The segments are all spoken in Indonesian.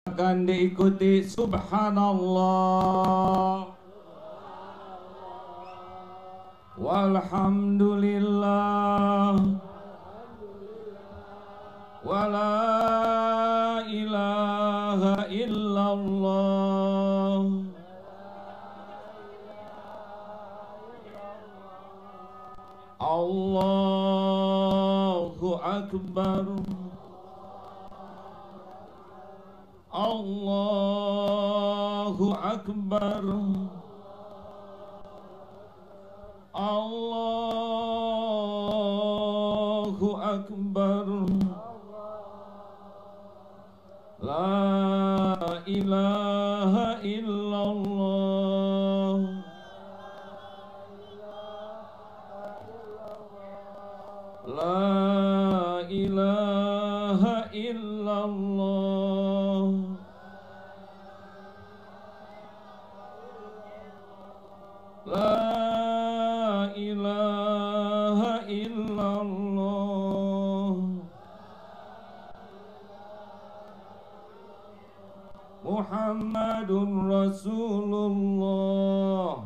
akan diikuti subhanallah, walhamdulillah, wala ilaha illallah, Allahu akbar, Allahu akbar, Allahu akbar, la ilaha illallah, la ilaha illallah, la ilaha illallah, Muhammadun Rasulullah.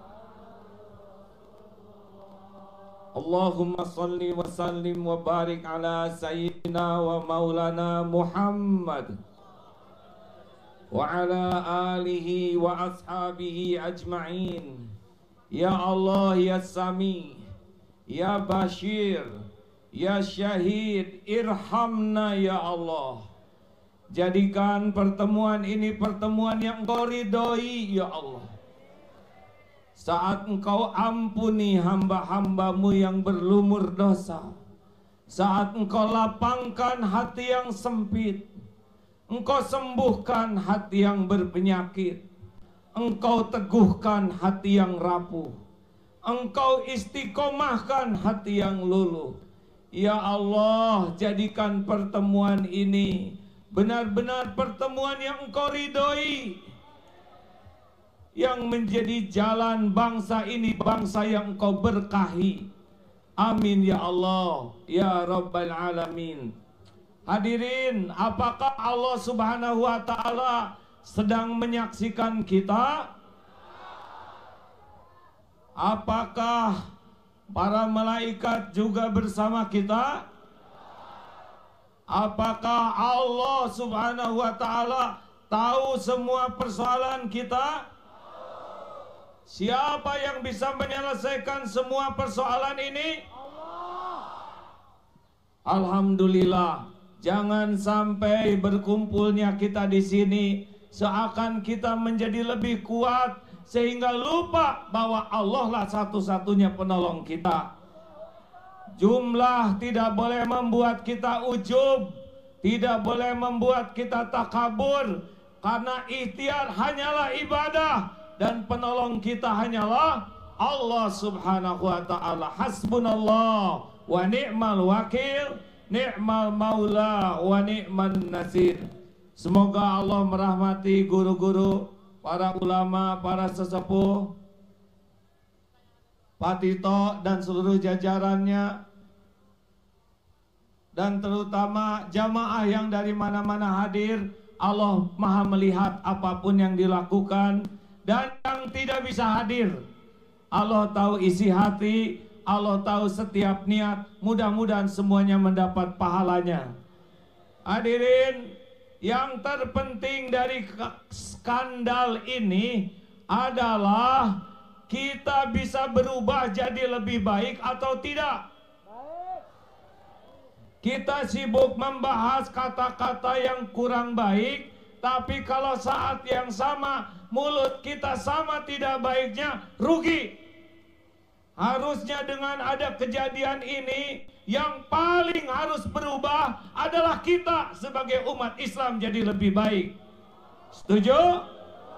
Allahumma salli wa sallim wa barik ala sayyidina wa maulana Muhammad wa ala alihi wa ashabihi ajma'in. Ya Allah, ya Sami, ya Bashir, ya Syahid, irhamna ya Allah. Jadikan pertemuan ini pertemuan yang Engkau ridhoi ya Allah. Saat Engkau ampuni hamba-hambamu yang berlumur dosa, saat Engkau lapangkan hati yang sempit, Engkau sembuhkan hati yang berpenyakit, Engkau teguhkan hati yang rapuh, Engkau istiqomahkan hati yang luluh. Ya Allah, jadikan pertemuan ini benar-benar pertemuan yang Engkau ridhoi, yang menjadi jalan bangsa ini, bangsa yang Engkau berkahi. Amin ya Allah, ya Rabbal Alamin. Hadirin, apakah Allah Subhanahu wa Ta'ala sedang menyaksikan kita? Apakah para malaikat juga bersama kita? Apakah Allah Subhanahu wa Ta'ala tahu semua persoalan kita? Siapa yang bisa menyelesaikan semua persoalan ini? Alhamdulillah. Jangan sampai berkumpulnya kita di sini seakan kita menjadi lebih kuat sehingga lupa bahwa Allah lah satu-satunya penolong kita. Jumlah tidak boleh membuat kita ujub, tidak boleh membuat kita takabur, karena ikhtiar hanyalah ibadah dan penolong kita hanyalah Allah Subhanahu wa Ta'ala. Hasbunallah wa ni'mal wakil, ni'mal maula wa ni'man nasir. Semoga Allah merahmati guru-guru, para ulama, para sesepuh, Pak Tito dan seluruh jajarannya, dan terutama jamaah yang dari mana-mana hadir. Allah Maha melihat apapun yang dilakukan. Dan yang tidak bisa hadir, Allah tahu isi hati, Allah tahu setiap niat. Mudah-mudahan semuanya mendapat pahalanya. Hadirin, yang terpenting dari skandal ini adalah kita bisa berubah jadi lebih baik atau tidak. Kita sibuk membahas kata-kata yang kurang baik, tapi kalau saat yang sama mulut kita sama tidak baiknya, rugi. Harusnya dengan ada kejadian ini, yang paling harus berubah adalah kita sebagai umat Islam jadi lebih baik. Setuju?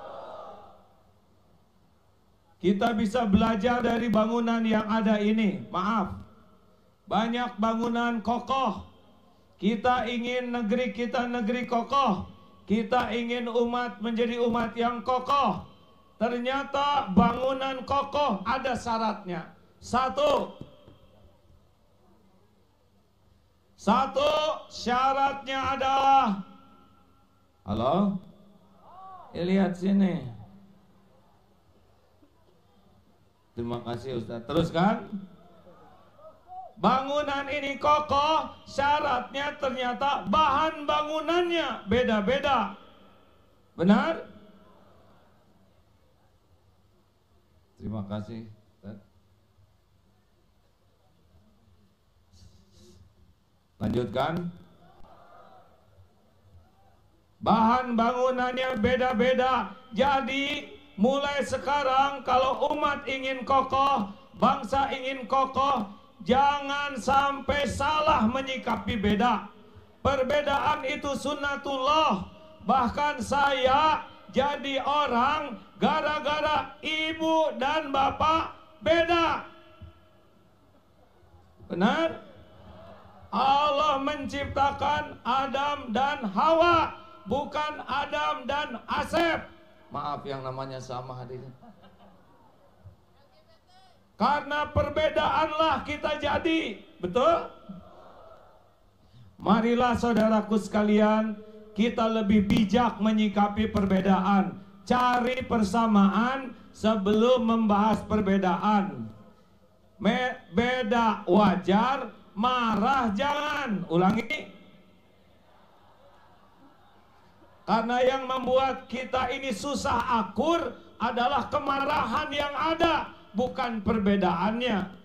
Kita bisa belajar dari bangunan yang ada ini. Maaf, banyak bangunan kokoh. Kita ingin negeri kita negeri kokoh. Kita ingin umat menjadi umat yang kokoh. Ternyata bangunan kokoh ada syaratnya. Satu syaratnya adalah Halo? Lihat sini. Terima kasih Ustaz. Teruskan. Bangunan ini kokoh, syaratnya ternyata bahan bangunannya beda-beda. Benar? Terima kasih. Lanjutkan. Bahan bangunannya beda-beda. Jadi mulai sekarang kalau umat ingin kokoh, bangsa ingin kokoh, jangan sampai salah menyikapi beda. Perbedaan itu sunnatullah. Bahkan saya jadi orang gara-gara ibu dan bapak beda. Benar? Allah menciptakan Adam dan Hawa, bukan Adam dan Asep. Maaf yang namanya sama hadirin. Karena perbedaanlah kita jadi. Betul? Marilah saudaraku sekalian, kita lebih bijak menyikapi perbedaan. Cari persamaan sebelum membahas perbedaan. Beda wajar, marah jangan. Ulangi. Karena yang membuat kita ini susah akur adalah kemarahan yang ada, bukan perbedaannya.